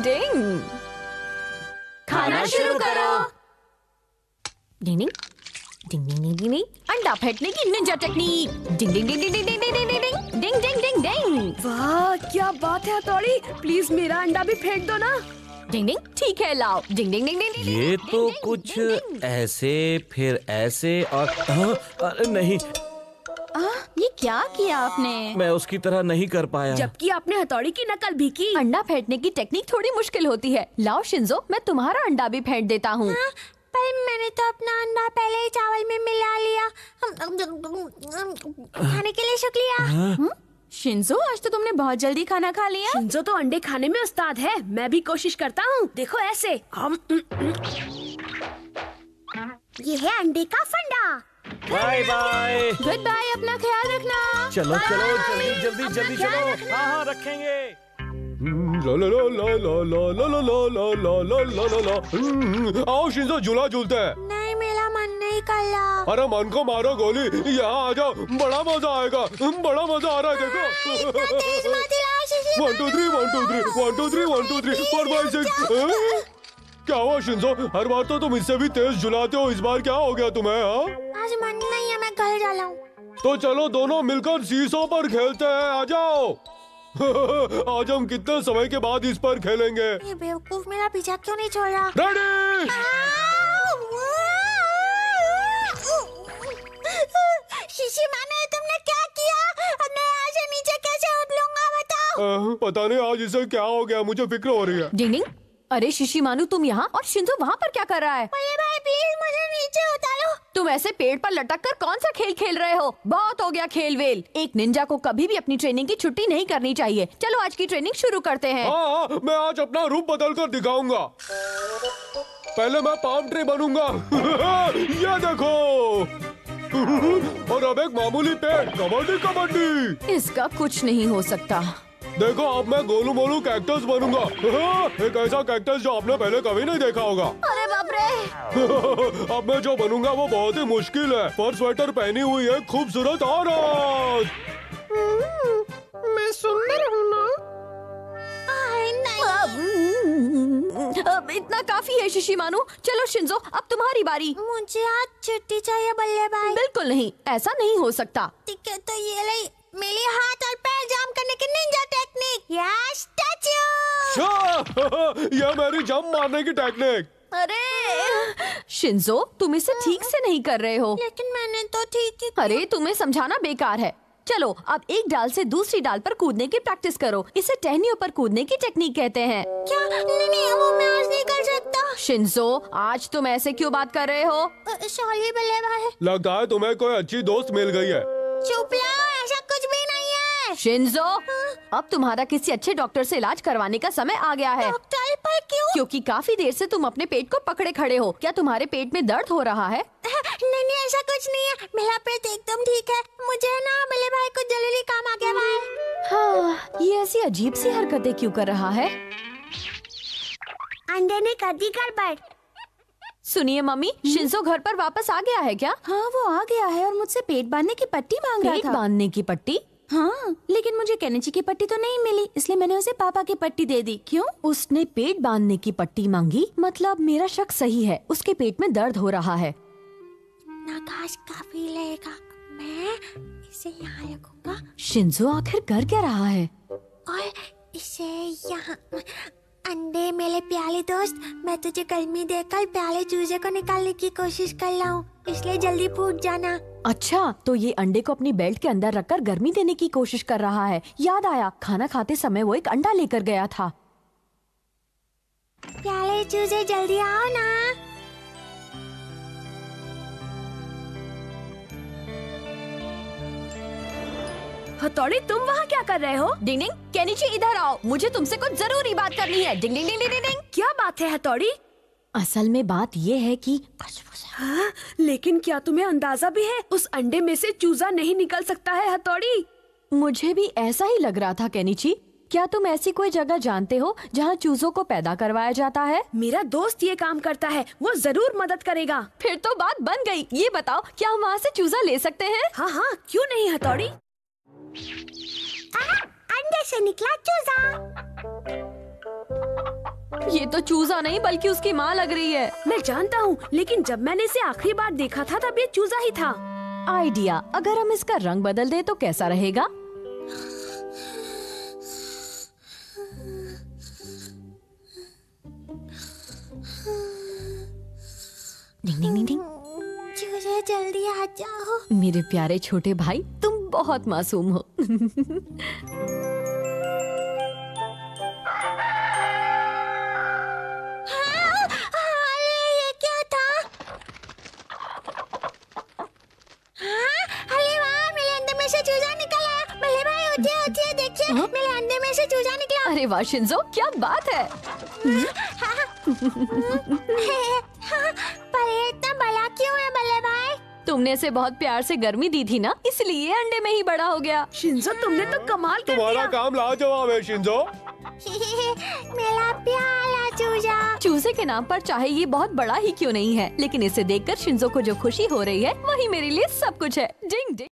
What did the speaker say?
डिंग। खाना शुरू करो। डिंग डिंग डिंग डिंग डिंग डिंग। अंडा फेंकने की निंजा टेक्निक। डिंग डिंग डिंग डिंग डिंग डिंग डिंग डिंग डिंग डिंग डिंग डिंग। वाह क्या बात है हथौड़ी, प्लीज मेरा अंडा भी फेंक दो ना। डिंग डिंग ठीक है लाओ। डिंग डिंग डिंग डिंग। ये तो कुछ ऐसे फिर ऐसे और अरे नहीं, ये क्या किया आपने? मैं उसकी तरह नहीं कर पाया। जबकि आपने हथौड़ी की नकल भी की। अंडा फेंकने की टेक्निक थोड़ी मुश्किल होती है। लाओ शिंजो, मैं तुम्हारा अंडा भी फेंक देता हूँ। पर मैंने तो अपना अंडा पहले ही चावल में मिला लिया। खाने के लिए शुक्रिया। शिंजो, आज तो तुमने बहुत जल्दी खाना खा लिया। शिंजो तो अंडे खाने में उस्ताद है। मैं भी कोशिश करता हूँ, देखो ऐसे। ये है अंडे का फंडा। Bye bye. गुड बाय, अपना ख्याल रखना। चलो चलो जल्दी जल्दी जल्दी चलो। हाँ हाँ रखेंगे। ला ला ला ला ला ला ला ला ला ला ला ला ला ला। आओ शिंजो, झूला झूलते हैं। नहीं, मेरा मन नहीं कर रहा। अरे मन को मारो गोली, यहाँ आ जाओ, बड़ा मजा आएगा। बड़ा मजा आ रहा है, देखो। 1 2 3 1 2 3 1 2 3 1 2 3 4 5 6। क्या हुआ शिंजो, हर बार तो तुम इससे भी तेज झुलाते हो, इस बार क्या हो गया तुम्हें? आज मन नहीं है, मैं घर जा रहा हूँ। तो चलो दोनों मिलकर सीसों पर खेलते हैं, आ जाओ। आज हम कितने समय के बाद इस पर खेलेंगे। ये बेवकूफ मेरा पीछा क्यों नहीं छोड़ रहा? रेडी। शीशी माने, तुमने क्या किया? अब मैं यहाँ से नीचे कैसे उतरूंगा, बताओ। पता नहीं आज इसे क्या हो गया, मुझे फिक्र हो रही है। डिंग डिंग। अरे शिशी मानू, तुम यहाँ और शिंजो वहाँ पर क्या कर रहा है? भैया भाई प्लीज मुझे नीचे उतारो। तुम ऐसे पेड़ पर लटक कर कौन सा खेल खेल रहे हो? बहुत हो गया खेल वेल। एक निंजा को कभी भी अपनी ट्रेनिंग की छुट्टी नहीं करनी चाहिए। चलो आज की ट्रेनिंग शुरू करते हैं। हाँ, मैं आज अपना रूप बदल कर दिखाऊंगा। पहले मैं पाम ट्री बनूंगा। ये देखो। और अब एक मामूली पेड़। कबड्डी कबड्डी। इसका कुछ नहीं हो सकता। देखो अब मैं गोलू मोलू कैक्टस बनूंगा। एक ऐसा कैक्टस जो आपने पहले कभी नहीं देखा होगा। अरे बाप रे। अब मैं जो बनूंगा वो बहुत ही मुश्किल है। फर स्वेटर पहनी हुई है खूबसूरत औरत। मैं सुंदर हूँ ना? अब इतना काफी है शिशी मानू। चलो शिंजो, अब तुम्हारी बारी। मुझे आज छुट्टी चाहिए बल्ले भाई। बिल्कुल नहीं, ऐसा नहीं हो सकता। ठीक है, तो ये ले मेरे हाथ और पैर जाम करने की निंजा टेक्निक। यह मेरी जंप मारने की टेक्निक। अरे शिंजो, तुम इसे ठीक से नहीं कर रहे हो। लेकिन मैंने तो ठीक ही। अरे तुम्हें समझाना बेकार है। चलो अब एक डाल से दूसरी डाल पर कूदने की प्रैक्टिस करो। इसे टहनियों पर कूदने की टेक्निक कहते हैं। क्या? नहीं, वो मैं आज नहीं कर सकता। शिंजो, आज तुम ऐसे क्यों बात कर रहे हो? सॉरी बल्ले भाई। लगता है तुम्हें कोई अच्छी दोस्त मिल गई है। चुप रहो, ऐसा कुछ भी नहीं है। शिंजो, अब तुम्हारा किसी अच्छे डॉक्टर से इलाज करवाने का समय आ गया है। डॉक्टर पर क्यों? क्योंकि काफी देर से तुम अपने पेट को पकड़े खड़े हो। क्या तुम्हारे पेट में दर्द हो रहा है? नहीं, ऐसा कुछ नहीं है। मेरा पेट एकदम ठीक है। मुझे ना बल्ले भाई को जरूरी काम आ गया है। हाँ, ये ऐसी अजीब सी हरकतें क्यों कर रहा है? अंडे ने कर दी गड़बड़। सुनिए मम्मी, शिंजो घर पर वापस आ गया है क्या? हाँ, वो आ गया है और मुझसे पेट बांधने की पट्टी मांग रहा पेट था। बांधने की पट्टी? हाँ, लेकिन मुझे केनिची की पट्टी तो नहीं मिली, इसलिए मैंने उसे पापा की पट्टी दे दी। क्यों? उसने पेट बांधने की पट्टी मांगी, मतलब मेरा शक सही है। उसके पेट में दर्द हो रहा है। नाकाश काफी लेगा, मैं इसे यहाँ रखूंगा शिंजो आखिर कर क्या रहा है? और इसे यहाँ। अंडे मेरे प्याले दोस्त, मैं तुझे गर्मी देकर प्याले चूजे को निकालने की कोशिश कर रहा हूँ, इसलिए जल्दी फूट जाना। अच्छा, तो ये अंडे को अपनी बेल्ट के अंदर रखकर गर्मी देने की कोशिश कर रहा है। याद आया, खाना खाते समय वो एक अंडा लेकर गया था। प्याले चूजे जल्दी आओ ना। हथौड़ी, तुम वहाँ क्या कर रहे हो? डिंग डिंग, केनिची इधर आओ, मुझे तुमसे कुछ जरूरी बात करनी है। डिंग डिंग डिंग डिंग डिंग। क्या बात है हथौड़ी? असल में बात ये है कि हाँ, लेकिन क्या तुम्हें अंदाजा भी है उस अंडे में से चूजा नहीं निकल सकता है हथौड़ी? मुझे भी ऐसा ही लग रहा था केनिची। क्या तुम ऐसी कोई जगह जानते हो जहाँ चूजों को पैदा करवाया जाता है? मेरा दोस्त ये काम करता है, वो जरूर मदद करेगा। फिर तो बात बन गई। ये बताओ, क्या हम वहाँ से चूजा ले सकते हैं? हाँ हाँ, क्यों नहीं हथौड़ी? अंडे से निकला चूजा। ये तो चूजा नहीं बल्कि उसकी माँ लग रही है। मैं जानता हूँ, लेकिन जब मैंने इसे आखिरी बार देखा था तब ये चूजा ही था। आइडिया, अगर हम इसका रंग बदल दे तो कैसा रहेगा? डिंग डिंग डिंग डिंग। चूजे जल्दी आ जाओ। मेरे प्यारे छोटे भाई, तुम बहुत मासूम हो। अरे ये क्या था? हाँ, अरे वाह, मेरे अंदर में से चूजा निकल आया। बल्ले भाई उठिए उठिए, देखिए मेरे अंदर में से चूजा निकला। अरे वाह शिंजो, क्या बात है। पर ये इतना बड़ा क्यों है बल्ले भाई? तुमने इसे बहुत प्यार से गर्मी दी थी ना, इसलिए अंडे में ही बड़ा हो गया। शिंजो, तुमने तो कमाल कर तुम्हारा दिया। काम लाजवाब है शिंजो। मेरा प्यारा चूजा। चूजे के नाम पर चाहे ये बहुत बड़ा ही क्यों नहीं है, लेकिन इसे देखकर शिंजो को जो खुशी हो रही है वही मेरे लिए सब कुछ है। डिंग डिंग।